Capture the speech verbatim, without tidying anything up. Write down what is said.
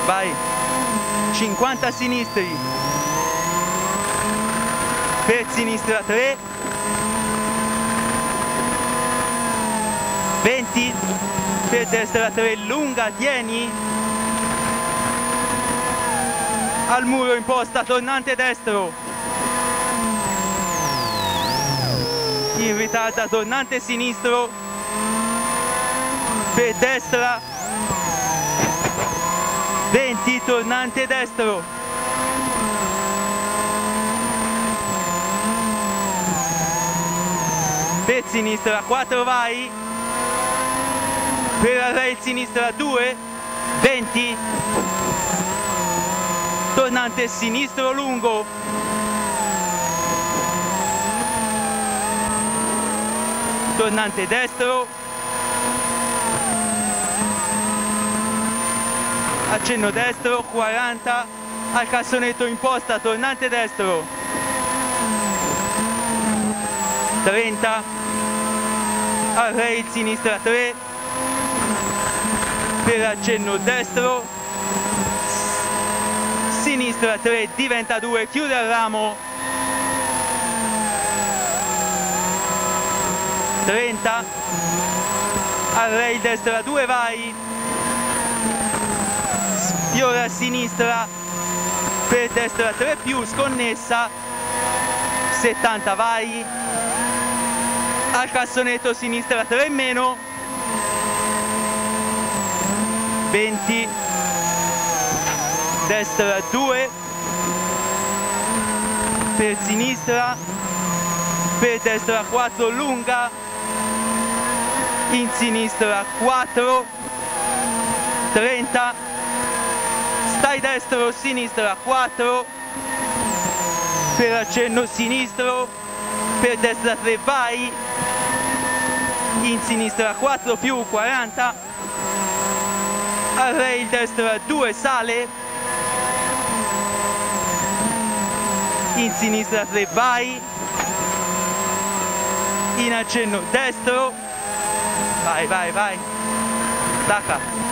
vai, cinquanta sinistri, per sinistra tre, venti, per destra tre, lunga, tieni, al muro imposta, tornante destro, in ritarda, tornante sinistro, per destra, venti, tornante destro, per sinistra quattro, vai, per rail sinistra due, venti, tornante sinistro lungo, tornante destro, accenno destro, quaranta, al cassonetto imposta, tornante destro, trenta, al rail sinistra tre, per accenno destro, sinistra tre, diventa due, chiude al ramo, trenta, al rail destra due, vai, sfiora a sinistra, per destra tre più, sconnessa, settanta, vai, al cassonetto sinistra tre in meno, venti, destra due, per sinistra, per destra quattro, lunga, in sinistra quattro, trenta, stai destro, sinistra quattro, per accenno sinistro, per destra tre, vai, in sinistra quattro più, quaranta, al rail destra due, sale, in sinistra tre, vai, in accenno destro, vai, vai, vai, stacca.